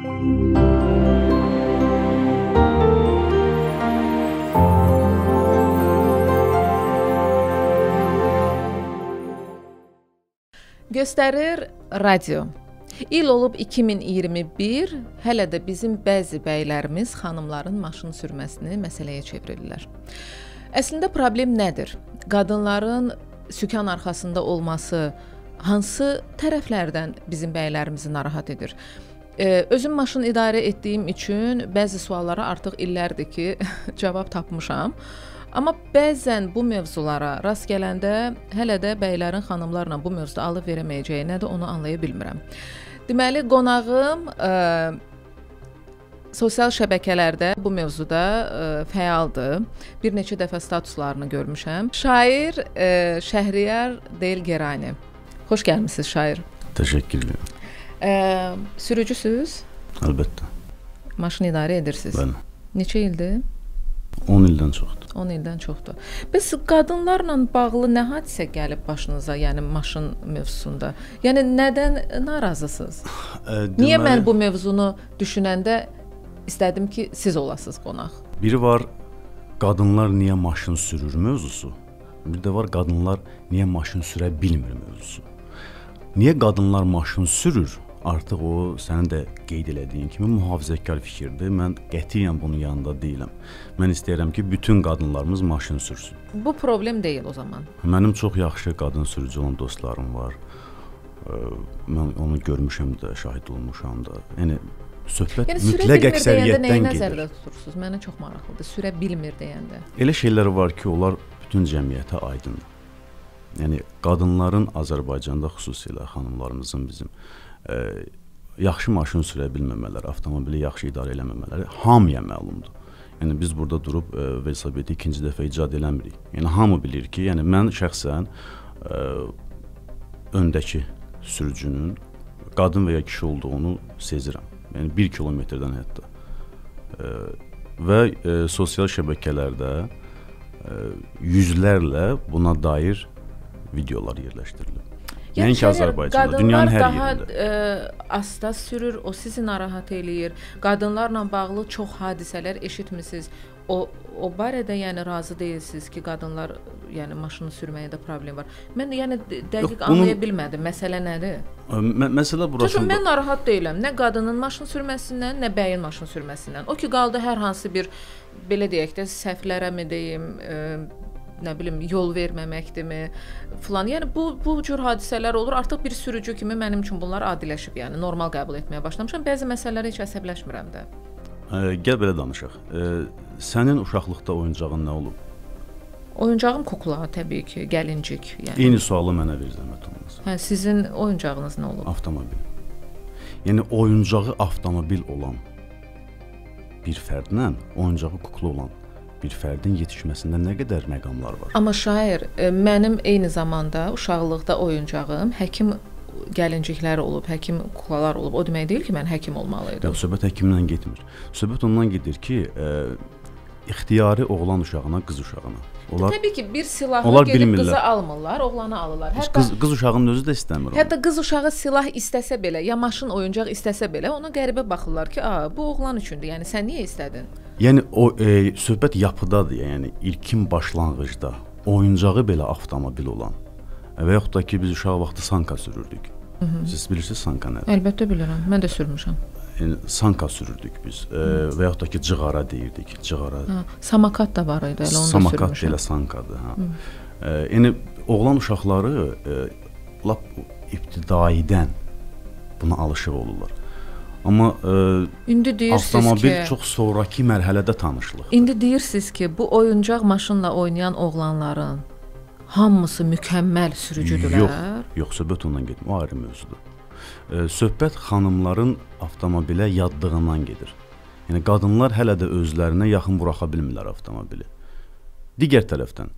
Göstərir radio. İl olub 2021, hələ də bizim bəzi bəylərimiz xanımların maşın sürməsini məsələyə çevirirlər. Əslində problem nədir? Qadınların sükan arxasında olması hansı tərəflərdən bizim bəylərimizi narahat edir? Özüm maşın idarə etdiyim üçün bəzi suallara artıq illərdir ki, cavab tapmışam. Amma bəzən bu mövzulara rast gələndə hələ də bəylərin xanımlarla bu mövzuda alıb verəməyəcəyi nədir, onu anlaya bilmirəm. Deməli, qonağım sosial şəbəkələrdə bu mövzuda fəaldır. Bir neçə dəfə statuslarını görmüşəm. Şair Şəhriyar Delgerani. Xoş gəlmisiniz şair. Təşəkkür edirəm. Sürücüsüz? Əlbəttə. Maşın idarə edirsiniz? Bəli. Neçə ildir? 10 ildən çoxdur. 10 ildən çoxdur. Bəs qadınlarla bağlı nə hadisə gəlib başınıza, yəni maşın mövzusunda? Yəni nədən narazısınız? Niyə mən bu mövzunu düşünəndə istədim ki, siz olasınız qonaq? Biri var, qadınlar niyə maşın sürür mövzusu. Bir də var, qadınlar niyə maşın sürə bilmir mövzusu. Niyə qadınlar maşın sürür? Artıq o, sənin də qeyd elədiyin kimi mühafizəkar fikirdir. Mən qətiyyən bunun yanında deyiləm. Mən istəyirəm ki, bütün qadınlarımız maşın sürsün. Bu problem deyil o zaman. Mənim çox yaxşı qadın sürücü olan dostlarım var. Mən onu görmüşəm də, şahid olmuşam da. Yəni, söhbət mütləq əksəriyyətdən gedir. Nəyə nəzərdə tutursunuz? Mənə çox maraqlıdır. Sürə bilmir deyəndə. Elə şeylər var ki, onlar bütün cəmiyyətə aydındır. Yəni, qadınların Azərbaycanda xüsusilə xanımlarımızın bizim yaxşı maşın sürə bilməmələri, avtomobili yaxşı idarə eləməmələri hamıya məlumdur. Yəni biz burada durub velosipedi ikinci dəfə icad eləmirik. Yəni hamı bilir ki, yəni mən şəxsən öndəki sürücünün qadın və ya kişi olduğunu sezirəm. Yəni 1 kilometrdən hətta. Və sosial şəbəkələrdə yüzlərlə buna dair videolar yerləşdirilib. Yəni ki, Azərbaycanda, dünyanın hər yerində. Qadınlar daha asta sürür, o sizi narahat eləyir. Qadınlarla bağlı çox hadisələr eşitmisiniz. O barədə yəni razı deyilsiniz ki, qadınlar yəni maşını sürməyə də problem var. Mən yəni dəqiq anlaya bilmədim. Məsələ nədir? Məsələ burasında. Çünki mən narahat deyiləm. Nə qadının maşın sürməsindən, nə bəyin maşın sürməsindən. O ki, qaldı hər hansı bir belə deyək də səhvlərə mi deyim, nə bilim, yol verməməkdirmi filan. Yəni bu cür hadisələr olur. Artıq bir sürücü kimi mənim üçün bunlar adiləşib, yəni normal qəbul etməyə başlamışam. Bəzi məsələlərə heç əsəbləşmirəm də. Gəl belə danışaq. Sənin uşaqlıqda oyuncağın nə olub? Oyuncağım kukla, təbii ki, gəlincik. Yəni. Eyni sualı mənə ver zəhmət olmasa. Hə, sizin oyuncağınız nə olub? Avtomobil. Yəni oyuncağı avtomobil olan bir fərdlə oyuncağı kukla olan bir fərdin yetişməsində nə qədər məqamlar var. Amma şair, mənim eyni zamanda uşaqlıqda oyuncağım həkim gəlincikləri olub, həkim kuklalar olub. O demək deyil ki, mən həkim olmalıydım. Yox, söhbət həkimdən getmir. Söhbət ondan gedir ki, ixtiyari oğlan uşağına, qız uşağına. Onlar, təbii ki, bir silahla gedib qızı almırlar, oğlanı alırlar. Qız uşağının özü də istəmir onu. Hətta qız uşağı silah istəsə belə, ya maşın, oyuncaq istəsə belə, ona qəribə baxırlar ki, bu oğlan üçündür. Yəni sən niyə istədin? Yəni o söhbət yapıdadır. Yəni ilkin başlanğıcda oyuncağı belə avtomobil olan və yaxud da ki, biz uşaq vaxtı sanka sürürdük. Siz bilirsiniz sanka nədir? Əlbəttə bilirəm. Mən də sürmüşəm. Yəni sanka sürürdük biz və yaxud da ki, cığara deyirdik. Cığara. Samakat da var idi, elə onu da sürmüşəm. Samakat elə sankadır, hə. Yəni oğlan uşaqları lap ibtidaidən buna alışıq olurlar. Amma indi deyirsiniz avtomobil ki, çox sonrakı mərhələdə tanışlıq. İndi deyirsiniz ki, bu oyuncaq maşınla oynayan oğlanların hamısı mükəmməl sürücüdürlər. Yox, söhbət ondan getmir. O ayrı mövzudur. Söhbət xanımların avtomobilə yaddığından gedir. Yəni qadınlar hələ də özlərinə yaxın buraxa bilmirlər avtomobili. Digər tərəfdən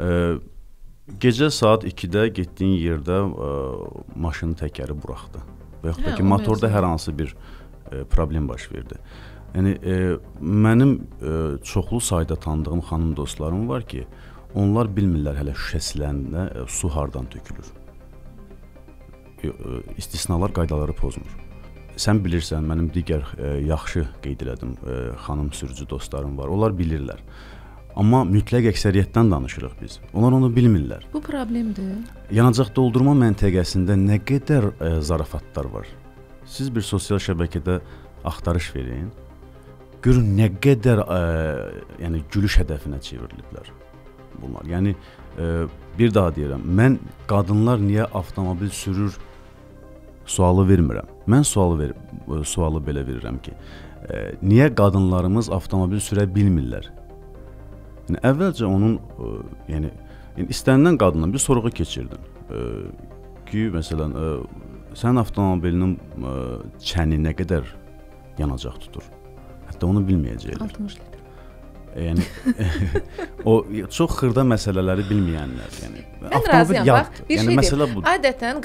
gecə saat 2-də getdiyin yerdə maşının təkəri buraxdı. Və yaxud da ki, motorda hər hansı bir problem baş verdi. Yəni, mənim çoxlu sayda tanıdığım xanım dostlarım var ki, onlar bilmirlər hələ şüşə siləndə su hardan tökülür. İstisnalar qaydaları pozmur. sən bilirsən, mənim digər yaxşı qeyd elədim xanım sürücü dostlarım var. Onlar bilirlər. Amma mütləq əksəriyyətdən danışırıq biz. Onlar onu bilmirlər. Bu problemdir. Yanacaq doldurma məntəqəsində nə qədər zarafatlar var. Siz bir sosial şəbəkədə axtarış verin. Görün nə qədər yəni gülüş hədəfinə çevriliblər bunlar. Yəni bir daha deyirəm, mən qadınlar niyə avtomobil sürür sualı vermirəm. Mən sualı belə verirəm ki, niyə qadınlarımız avtomobil sürə bilmirlər? Yəni əvvəlcə onun yəni istənilən qadından bir sorğu keçirdin. Ki məsələn sənin avtomobilinin çəni nə qədər yanacaq tutur? Hətta onu bilməyəcəklər. 60 litr. Yəni o çox xırda məsələləri bilməyənlər, yəni mən razıyam. Bax, bir yəni məsələ budur. Adətən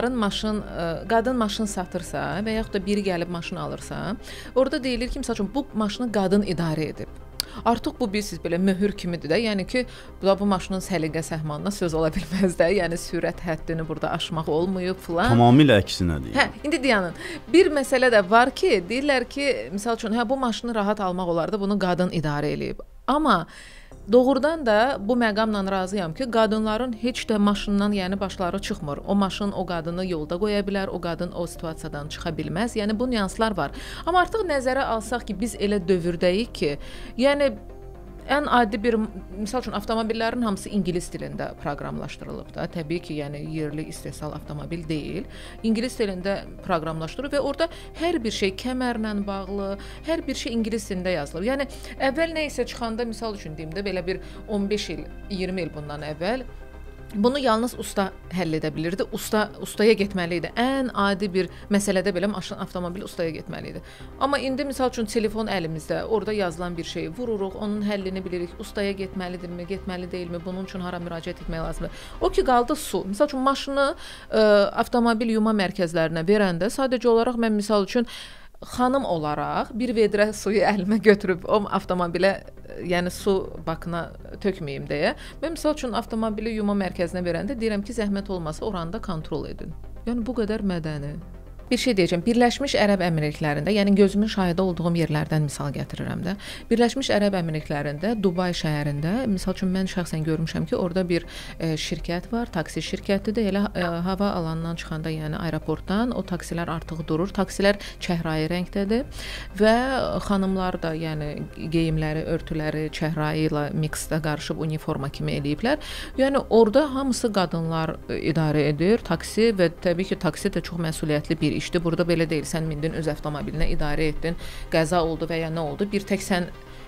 qadın maşın satırsa və yaxud da biri gəlib maşın alırsa, orada deyilir ki, məsəl üçün bu maşını qadın idarə edib. Artıq bu bilirsiniz belə möhür kimidir də. Yəni ki, bu maşının səliqə səhmanına söz ola bilməz də. Yəni sürət həddini burada aşmaq olmayıb filan. Tamamilə əksinədir. Hə, indi dayanın. Bir məsələ də var ki, deyirlər ki, məsəl üçün, hə bu maşını rahat almaq olardı, bunu qadın idarə eləyib. Amma doğrudan da bu məqamla razıyam ki, qadınların heç də maşından, yəni başları çıxmır. O maşın o qadını yolda qoya bilər, o qadın o situasiyadan çıxa bilməz. Yəni bu nüanslar var. Amma artıq nəzərə alsaq ki, biz elə dövrdəyik ki, yəni ən adi bir, misal üçün avtomobillərin hamısı ingilis dilində proqramlaşdırılıb da. Təbii ki, yəni yerli istehsal avtomobil deyil. İngilis dilində proqramlaşdırılıb və orada hər bir şey kəmərlə bağlı, hər bir şey ingilis dilində yazılır. Yəni əvvəl nə isə çıxanda, misal üçün deyim də, belə bir 15 il, 20 il bundan əvvəl bunu yalnız usta həll edə bilirdi. Ustaya getməli idi. Ən adi bir məsələdə belə avtomobil ustaya getməli idi. Amma indi misal üçün telefon əlimizdə, orada yazılan bir şeyi vururuq, onun həllini bilirik. Ustaya getməlidirmi, getməli deyilmi? Bunun üçün hara müraciət etmək lazımdır? O ki qaldı su. Misal üçün maşını avtomobil yuma mərkəzlərinə verəndə sadəcə olaraq mən misal üçün xanım olaraq bir vedrə suyu əlimə götürüb o avtomobilə, yəni su bakına tökməyim deyə. Mən misal üçün avtomobili yuma mərkəzinə verəndə deyirəm ki, zəhmət olmasa oranı da kontrol edin. Yəni bu qədər mədəni. Bir şey deyəcəm, Birləşmiş Ərəb Əmirliklərində, yəni gözümün şahidi olduğum yerlərdən misal gətirirəm də. Birləşmiş Ərəb Əmirliklərində, Dubay şəhərində, misal üçün mən şəxsən görmüşəm ki, orada bir şirkət var, taksi şirkətidir. Elə hava alanından çıxanda, yəni aeroportdan o taksilər artıq durur. Taksilər çəhrayı rəngdədir və xanımlar da, yəni geyimləri, örtüləri çəhrayı ilə miksdə qarışıb uniforma kimi eləyiblər. Yəni orada hamısı qadınlar idarə edir taksi və təbii ki, taksi də çox məsuliyyətli bir işdir. Burada belə deyil, sən mindin öz avtomobilinə idarə etdin, qəza oldu və ya nə oldu, bir tək sən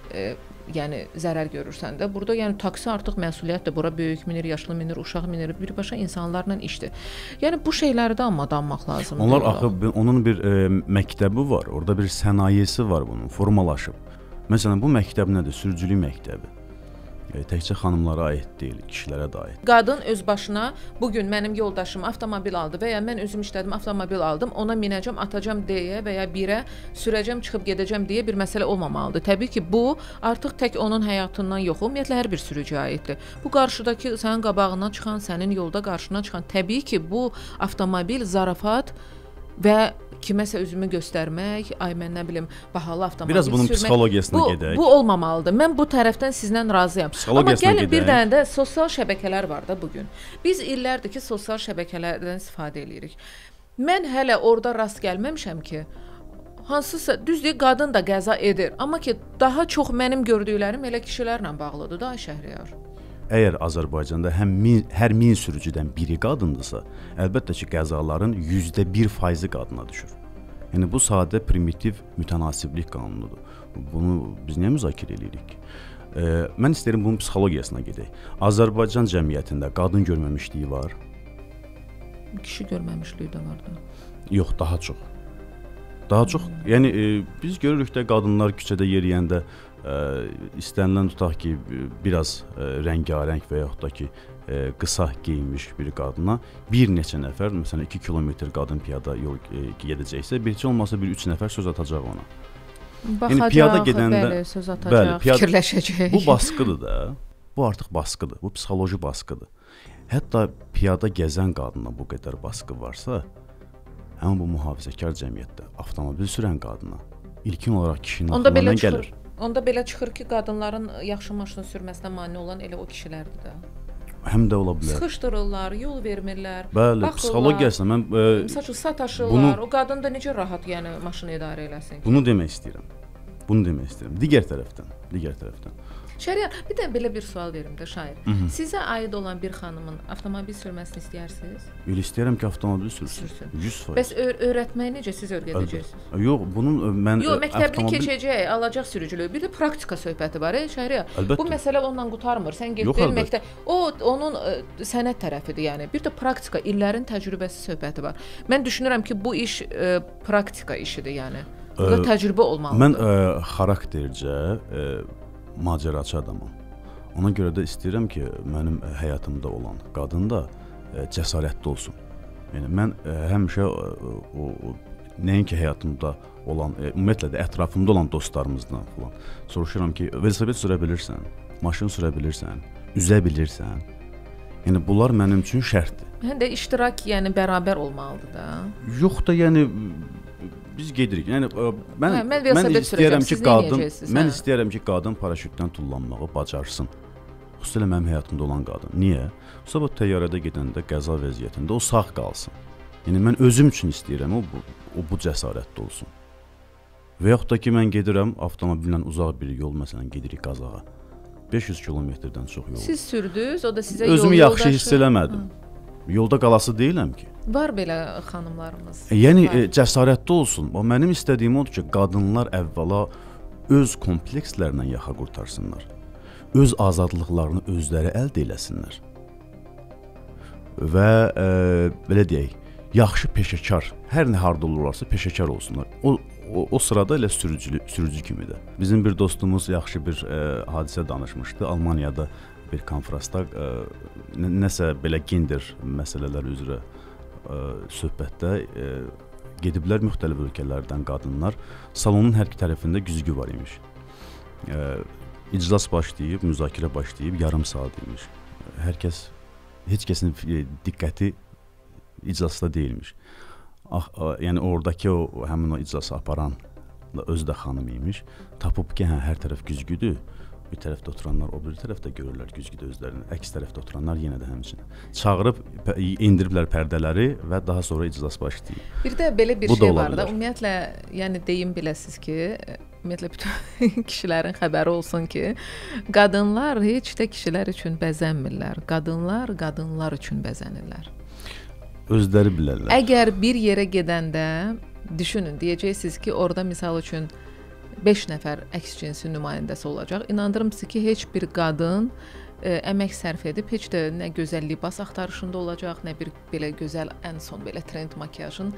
yəni zərər görürsən də. Burada yəni taksi artıq məsuliyyətdir. Bura böyük minir, yaşlı minir, uşaq minir, birbaşa insanlarla işdir. Yəni bu şeyləri də amma danmaq lazımdır. Onlar axı onun bir məktəbi var, orada bir sənayesi var bunun, formalaşıb. Məsələn, bu məktəb nədir? Sürücülük məktəbi. Təkcə xanımlara aid deyil, kişilərə də aid. Qadın öz başına bugün mənim yoldaşım avtomobil aldı və ya mən özüm işlədim, avtomobil aldım, ona minəcəm, atacam deyə və ya birə sürəcəm, çıxıb gedəcəm deyə bir məsələ olmamalıdır. Təbii ki, bu artıq tək onun həyatından yox, ümumiyyətlə hər bir sürücüyə aiddir. Bu qarşıdakı sənin qabağına çıxan, sənin yolda qarşına çıxan, təbii ki, bu avtomobil zarafat və kiməsə üzümü göstərmək, ay mən nə bilim, bahalı avtomobil biraz bunun sürmək, psixologiyasına gedək. Bu olmamalıdır. Mən bu tərəfdən sizlə razıyam. Amma gəlin bir dənə də sosial şəbəkələr var da bugün. Biz illərdir ki, sosial şəbəkələrdən istifadə edirik. Mən hələ orada rast gəlməmişəm ki, hansısa düzdür, qadın da qəza edir. Amma ki, daha çox mənim gördüklərim elə kişilərlə bağlıdır da, Şəhriyar. Əgər Azərbaycanda hər 1000 sürücüdən biri qadındırsa, əlbəttə ki, qəzaların %1% qadına düşür. Yəni bu sadə primitiv mütənasiblik qanunudur. Bunu biz niyə müzakirə edirik? Mən istəyirəm bunun psixologiyasına gedək. Azərbaycan cəmiyyətində qadın görməmişliyi var. Kişi görməmişliyi də var da. Yox, daha çox. Daha çox, yəni biz görürük də qadınlar küçədə yeriyəndə istənilən tutaq ki, biraz rəngarəng və yaxud da ki, qısa geyinmiş bir qadına bir neçə nəfər, məsələn 2 kilometr qadın piyada yol gedəcəksə, bircə olmasa bir 3 nəfər söz atacaq ona. Baxacaq, piyada gedəndə, bəli, söz atacaq, fikirləşəcək. Bu baskıdır da, bu artıq baskıdır, bu psixoloji baskıdır. Hətta piyada gəzən qadına bu qədər baskı varsa, Həmin bu mühafizəkar cəmiyyətdə avtomobil sürən qadına ilkin olaraq kişinin onda aklına belə çıxır. gəlir. Onda belə çıxır ki, qadınların yaxşı maşın sürməsinə mane olan elə o kişilərdir də. Həm də ola bilər. Sıxışdırırlar, yol vermirlər. Bəli, psixologiyasına mən məsəl üçün sataşırlar. O qadın da necə rahat, yəni maşını idarə eləsin ki? Bunu demək istəyirəm. Digər tərəfdən. Şəriət, bir də belə bir sual verim də şair. Sizə aid olan bir xanımın avtomobil sürməsini istəyirsiniz? Elə istəyirəm ki, avtomobil sürsün. 100%. Bəs öyrətməyi necə siz öyrədəcəksiniz? Yox, bunun mən məktəbli keçəcək, alacaq sürücülük. Bir də praktika söhbəti var, şəriət. Bu məsələ onunla qurtarmır. Sən getdin məktəb. O onun sənət tərəfidir, yəni. Bir də praktika, illərin təcrübəsi söhbəti var. Mən düşünürəm ki, bu iş praktika işidir, yəni. Burada təcrübə olmalıdır. Mən xaraktercə macəraçı adamam. Ona görə də istəyirəm ki, mənim həyatımda olan qadın da cəsarətli olsun. Yəni mən həmişə nəinki həyatımda olan, ümumiyyətlə də ətrafımda olan dostlarımızdan falan soruşuram ki, velosiped sürə bilirsən, maşın sürə bilirsən, üzə bilirsən. Yəni bunlar mənim üçün şərtdir. Həm də iştirak, yəni bərabər olmalıdır da. Yox da, yəni biz gedirik. Yəni mən istəyirəm ki, qadın paraşütdən tullanmağı bacarsın. Xüsusilə mənim həyatımda olan qadın. Niyə? Sabah təyyarədə gedəndə qəza vəziyyətində o sağ qalsın. Yəni mən özüm üçün istəyirəm o bu cəsarətli olsun. Və yaxud da ki, mən gedirəm avtomobillə uzaq bir yol, məsələn, gedirik Qazaxa. 500 kilometrdən çox yol. Siz sürdünüz, o da sizə yol özümü yaxşı hiss eləmədim. Yolda qalası deyiləm ki. Var belə xanımlarımız. Yəni cəsarətli olsun. Mənim istədiyim odur ki, qadınlar əvvəla öz komplekslərindən yaxa qurtarsınlar. Öz azadlıqlarını özləri əldə eləsinlər. Və belə deyək, yaxşı peşəkar, hər nə harda olurlarsa peşəkar olsunlar. O sırada elə sürücü kimi də. Bizim bir dostumuz yaxşı bir hadisə danışmışdı. Almaniyada bir konfransda nəsə belə gender məsələləri üzrə söhbətdə gediblər müxtəlif ölkələrdən qadınlar. Salonun hər iki tərəfində güzgü var imiş. İclas başlayıb, müzakirə başlayıb yarım saat imiş. Heç kəsin diqqəti iclasda deyilmiş. Yəni oradakı həmin o iclası aparan özü də xanım imiş. Tapıb ki, hər tərəf güzgüdür. Bir tərəfdə oturanlar o bir tərəfdə görürlər güzgüdə özlərini. Əks tərəfdə oturanlar yenə də həmçinin. Çağırıb indiriblər pərdələri və daha sonra iclas başlayıb. Bir də belə bir şey var da, ümumiyyətlə, yəni deyim biləsiz ki, ümumiyyətlə bütün kişilərin xəbəri olsun ki, qadınlar heç də kişilər üçün bəzənmirlər. Qadınlar üçün bəzənirlər. Özləri bilərlər. Əgər bir yerə gedəndə düşünün, deyəcəksiniz ki, orada misal üçün 5 nəfər əks cinsi nümayəndəsi olacaq. İnandırım sizi ki, heç bir qadın əmək sərf edib, heç də nə gözəl libas axtarışında olacaq, nə bir belə gözəl, ən son belə trend makiyajın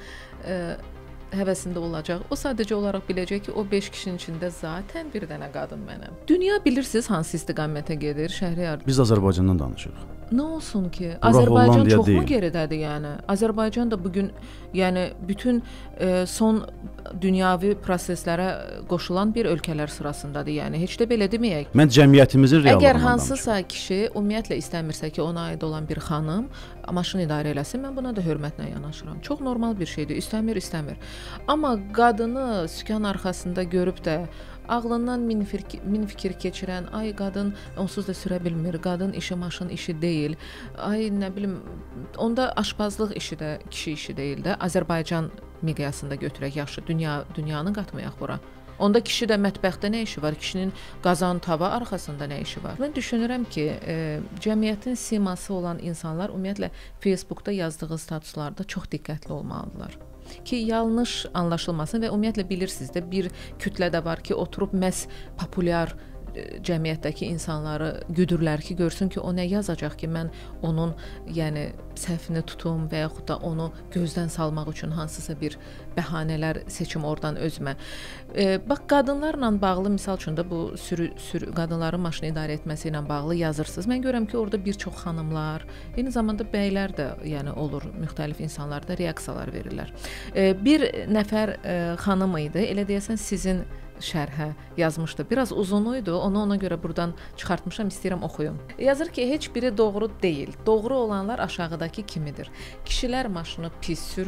həvəsində olacaq. O sadəcə olaraq biləcək ki, o 5 kişinin içində zaten bir dənə qadın mənəm. Dünya bilirsiniz hansı istiqamətə gedir, Şəhriyar? Biz Azərbaycandan danışırıq. Nə olsun ki, Azərbaycan çoxmu geridədir yəni? Azərbaycan da bugün yəni bütün son dünyavi proseslərə qoşulan bir ölkələr sırasındadır. Yəni heç də belə deməyək. Mən cəmiyyətimizin reallığından Əgər hansısa kişi ümumiyyətlə istəmirsə ki, ona aid olan bir xanım maşın idarə eləsin, mən buna da hörmətlə yanaşıram. Çox normal bir şeydir. İstəmir. Amma qadını sükan arxasında görüb də ağlından min fikir keçirən, ay qadın onsuz da sürə bilmir, qadın işi maşın işi deyil, ay nə bilim, onda aşpazlıq işi də kişi işi deyil də, Azərbaycan miqyasında götürək, yaxşı, dünyanı qatmayaq bura. Onda kişi də mətbəxdə nə işi var, kişinin qazan, tava arxasında nə işi var? Mən düşünürəm ki, cəmiyyətin siması olan insanlar ümumiyyətlə Facebookda yazdığı statuslarda çox diqqətli olmalıdırlar. Ki yanlış anlaşılmasın və ümumiyyətlə bilirsiniz də bir kütlə də var ki, oturub məhz populyar cəmiyyətdəki insanları güdürlər ki, görsün ki, o nə yazacaq ki, mən onun yəni səhvini tutum və yaxud da onu gözdən salmaq üçün hansısa bir bəhanələr seçim oradan özümə. Bax, qadınlarla bağlı misal üçün də bu qadınların maşını idarə etməsi ilə bağlı yazırsınız. Mən görürəm ki, orada bir çox xanımlar, eyni zamanda bəylər də yəni olur, müxtəlif insanlar da reaksiyalar verirlər. Bir nəfər xanım idi, elə deyəsən sizin şərhə yazmışdı. Biraz uzun idi, onu ona görə buradan çıxartmışam, istəyirəm oxuyum. Yazır ki, heç biri doğru deyil. Doğru olanlar aşağıdakı kimidir. Kişilər maşını pis sürür,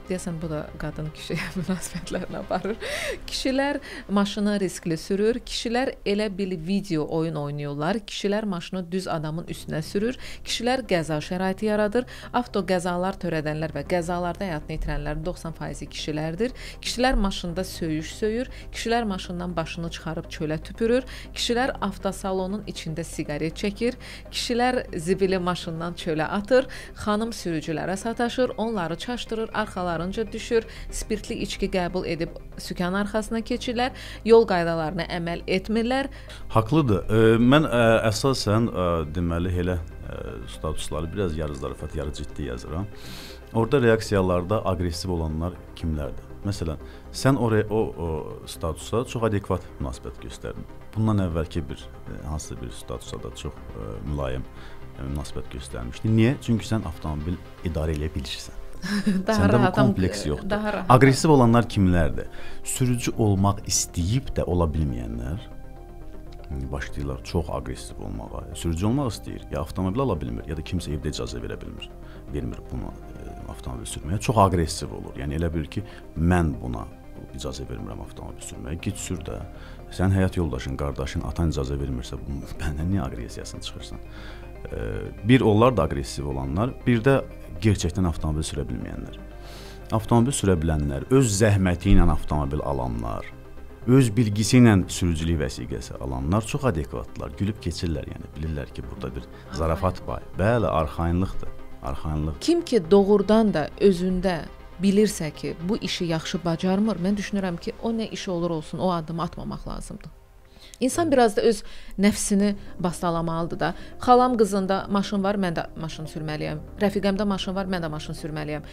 Deyəsən bu da qadın-kişi münasibətlərinə aparır. Kişilər maşını riskli sürür, kişilər elə bil video oyun oynayırlar, kişilər maşını düz adamın üstünə sürür, kişilər qəza şəraiti yaradır. Avto qəzalar törədənlər və qəzalarda həyatını itirənlərin 90% kişilərdir. Kişilər maşında söyüş söyür, kişilər maşından başını çıxarıb çölə tüpürür, kişilər avtosalonun içində siqaret çəkir, kişilər zibili maşından çölə atır, xanım sürücülərə sataşır, onları çaşdırır, arxalarınca düşür, spirtli içki qəbul edib sükan arxasına keçirlər, yol qaydalarına əməl etmirlər. Haqlıdır. Mən əsasən deməli elə statusları biraz yarı zarafat, yarı ciddi yazıram. Orada reaksiyalarda aqressiv olanlar kimlərdir? Məsələn, sən o statusa çox adekvat münasibət göstərdin. Bundan əvvəlki hansısa bir statusa da çox mülayim münasibət göstərmişdi. Niyə? Çünki sən avtomobil idarə edə bilirsən. Səndə bu kompleks yoxdur. Aqressiv olanlar kimlərdir? Sürücü olmaq istəyib də ola bilməyənlər başlayırlar çox aqressiv olmağa. Sürücü olmaq istəyir, ya avtomobil ala bilmir, ya da kimsə evdə icazə verə bilmir. Vermir buna avtomobil sürməyə. Çox aqressiv olur. Yəni elə bilir ki, mən buna icazə vermirəm avtomobil sürməyə. Git sür də. Sən həyat yoldaşın, qardaşın, atan icazə vermirsə, bəndən niyə aqressiyasını çıxırsan? Bir onlar da aqressiv olanlar, bir də gerçəkdən avtomobil sürə bilməyənlər. Avtomobil sürə bilənlər, öz zəhməti ilə avtomobil alanlar, öz bilgisi ilə sürücülük vəsiqəsi alanlar çox adekvatlar, gülüb keçirlər, yəni bilirlər ki, burada bir zarafat var. Bəli, arxayınlıqdır, arxayınlıq. Kim ki doğrudan da özündə bilirsə ki, bu işi yaxşı bacarmır, mən düşünürəm ki, o nə iş olur olsun, o addımı atmamaq lazımdır. İnsan biraz da öz nəfsini bastalamalıdır da. Xalam qızında maşın var, mən də maşın sürməliyəm. Rəfiqəmdə maşın var, mən də maşın sürməliyəm.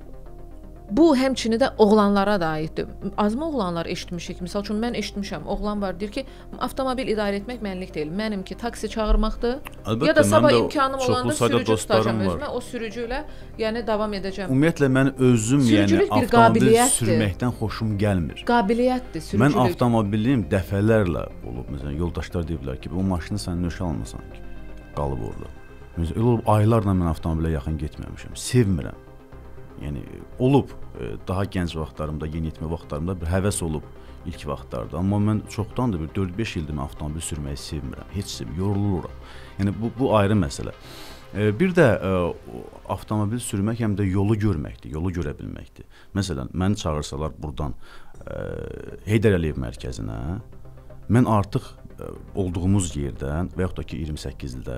Bu həmçinin də oğlanlara da aiddir. Azmı oğlanlar eşitmişik? Məsəl üçün mən eşitmişəm. Oğlan var deyir ki, avtomobil idarə etmək mənlik deyil. Mənim ki taksi çağırmaqdır. Əlbəttə, ya da sabah imkanım olanda sürücü tutacağam özümə. O sürücü ilə yəni davam edəcəm. Ümumiyyətlə mən özüm yəni avtomobil sürməkdən xoşum gəlmir. Qabiliyyətdir sürücülük. Mən avtomobilim dəfələrlə olub. Məsələn, yoldaşlar deyiblər ki, bu maşını sən nöşə almısan ki, qalıb orada. Məsələn, elə olub aylarla mən avtomobilə yaxın getməmişəm. Sevmirəm. Yəni olub daha gənc vaxtlarımda, yeniyetmə vaxtlarımda bir həvəs olub ilk vaxtlarda. Amma mən çoxdandır bir 4-5 ildir mən avtomobil sürməyi sevmirəm. Heç sevmirəm, yoruluram. Yəni bu ayrı məsələ. Bir də avtomobil sürmək həm də yolu görməkdir, yolu görə bilməkdir. Məsələn, məni çağırsalar burdan Heydər Əliyev mərkəzinə, mən artıq olduğumuz yerdən və yaxud da ki 28-də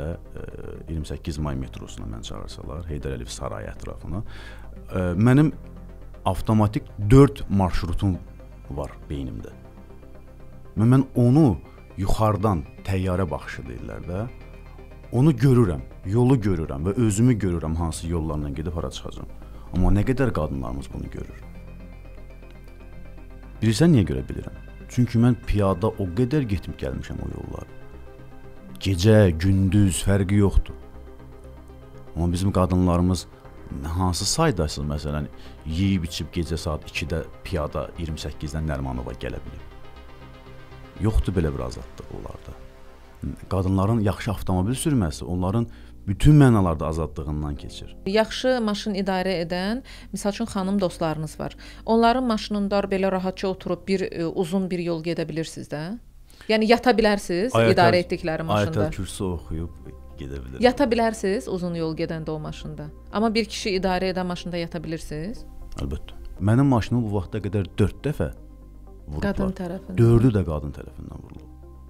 28 may metrosuna mən çağırsalar, Heydər Əliyev sarayı ətrafına, mənim avtomatik 4 marşrutum var beynimdə. Mən onu yuxarıdan təyyarə baxışı deyirlər də, onu görürəm, yolu görürəm və özümü görürəm hansı yollarla gedib hara çıxacağam. Amma nə qədər qadınlarımız bunu görür? Bilirsən niyə görə bilirəm? Çünki mən piyada o qədər getib gəlmişəm o yolları. Gecə, gündüz fərqi yoxdur. Amma bizim qadınlarımız hansı saydasız məsələn yeyib-içib gecə saat 2-də piyada 28-dən Nərmanova gələ bilir. Yoxdur belə bir azadlıq onlarda. Qadınların yaxşı avtomobil sürməsi onların bütün mənalarda azadlığından keçir. Yaxşı maşın idarə edən, misal üçün xanım dostlarınız var. Onların maşınında belə rahatca oturub uzun bir yol gedə bilirsiniz də? Yəni yata bilərsiniz idarə etdikləri maşında. Ayətəl kürsü oxuyub gedə bilir. Yata bilərsiniz uzun yol gedəndə o maşında. Amma bir kişi idarə edən maşında yata bilirsiniz? Əlbəttə. Mənim maşınım bu vaxta qədər 4 dəfə vurublar. Qadın tərəfindən. 4-ü də qadın tərəfindən vurulub.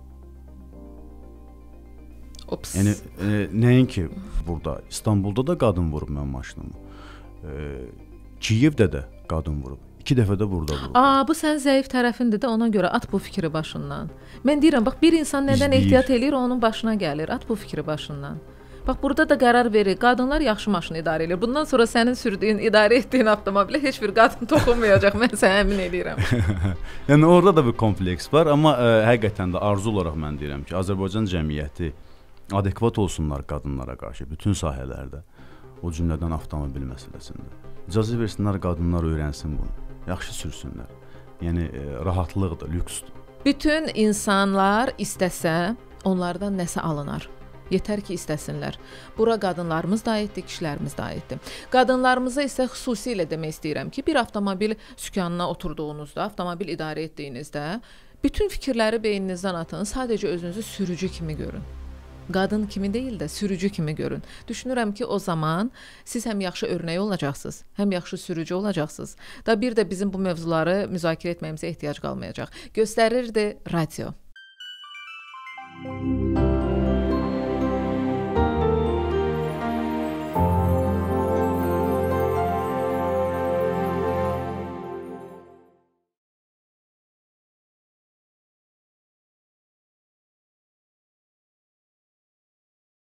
Ops. Yəni nəinki burada, İstanbulda da qadın vurub mənim maşınımı. Kiyevdə də qadın vurub. 2 dəfə də burada vurub. Bu sənin zəif tərəfindir də, ona görə at bu fikri başından. Mən deyirəm, bax bir insan nədən ehtiyat eləyir, onun başına gəlir. At bu fikri başından. Bax burada da qərar verir. Qadınlar yaxşı maşın idarə edir. Bundan sonra sənin sürdüyün, idarə etdiyin avtomobilə heç bir qadın toxunmayacaq. Mən sənə əmin edirəm. Yəni orada da bir kompleks var, amma həqiqətən də arzu olaraq mən deyirəm ki, Azərbaycan cəmiyyəti adekvat olsunlar qadınlara qarşı bütün sahələrdə. O cümlədən avtomobil məsələsində. İcazə versinlər qadınlar öyrənsin bunu. Yaxşı sürsünlər. Yəni rahatlıqdır, lüksdür. Bütün insanlar istəsə onlardan nəsə alınar. Yetər ki, istəsinlər. Bura qadınlarımız da aiddir, kişilərimiz də aiddir. Qadınlarımıza isə xüsusilə demək istəyirəm ki, bir avtomobil sükanına oturduğunuzda, avtomobil idarə etdiyinizdə bütün fikirləri beyninizdən atın, sadəcə özünüzü sürücü kimi görün. Qadın kimi deyil də sürücü kimi görün. Düşünürəm ki, o zaman siz həm yaxşı örnək olacaqsınız, həm yaxşı sürücü olacaqsınız. Da bir də bizim bu mövzuları müzakirə etməyimizə ehtiyac qalmayacaq. Göstərirdi radio.